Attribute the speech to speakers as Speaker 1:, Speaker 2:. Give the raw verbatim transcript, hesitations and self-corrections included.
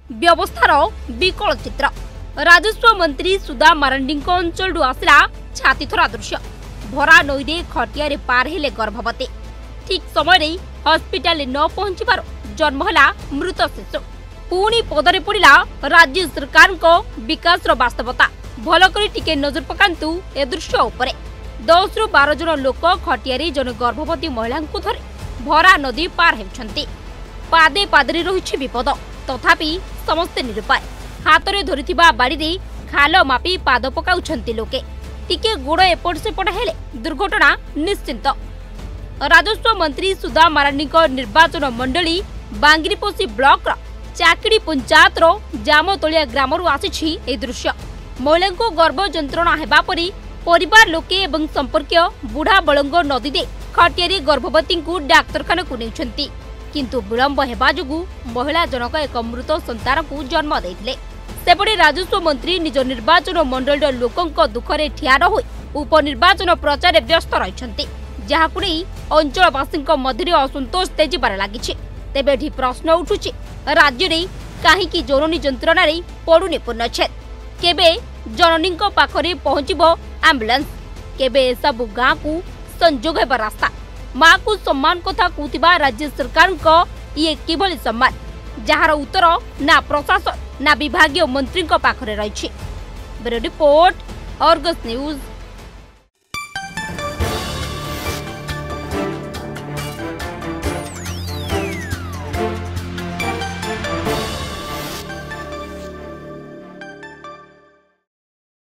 Speaker 1: व्यवस्थार विकल चित्र। राजस्व मंत्री सुधा मारांडी अंचल आसला छातीथरा दृश्य। भरा नईरे खटिया पार हेले गर्भवती। ठीक समय हस्पिटाल न पहुंचबार जन्मला मृत शिशु। पुणी पदरे पड़ा राज्य सरकार विकास वास्तवता। भलकरी टिके नजर पकांतु ए दृश्य उपरे। दस रु बार जन लोक खटिया जन गर्भवती महिला को धरी भरा नदी पार होती। पादे पादे रही विपद, तथापि समस्ते निरुपाय। हाथ में धरी बाड़ी खाल मापी पाद पकाउछंती लोके। टिके गोड़ एपट सेपट हेले दुर्घटना निश्चिंत। राजस्व मंत्री सुधा मारांडी निर्वाचन मंडली बांगिरीपोषी ब्लॉक चाकड़ी पंचायत जामतलिया ग्रामरू आसी ए दृश्य। महिला को गर्भ जंत्रणा हेबा परी परिवार लोके एवं संपर्कीय बुढ़ा बलंग नदी दे खटिया गर्भवती को डाक्तरखाना को नेउछंती। किंतु विलंब हेबा जोगु महिला जनक एक मृत संतान को जन्म देथिले। सेपटे राजस्व मंत्री निज निर्वाचन मंडल लोकंक दुखरे ठिया रही उपनिर्वाचन प्रचार व्यस्त रहिछंती, जहाकु नै अंचलवासी मध्य असंतोष तेजिबार लागिछि। तेबे एठी प्रश्न उठुछि, राज्य रे काहेकि जननी जंत्रणा रे पड़ुनी पूर्णछेद? केबे जननी पाखरे पहुंचबो एम्बुलेंस? केबे सब गाँ को संजोग हेबा रास्ता? माँ को सम्मान कथा कहूथिबा राज्य सरकार को ये किभली सम्मान, जहार उत्तर ना प्रशासन ना विभागीय मंत्री पाखरे रहिछि। Bureau report, Argus news.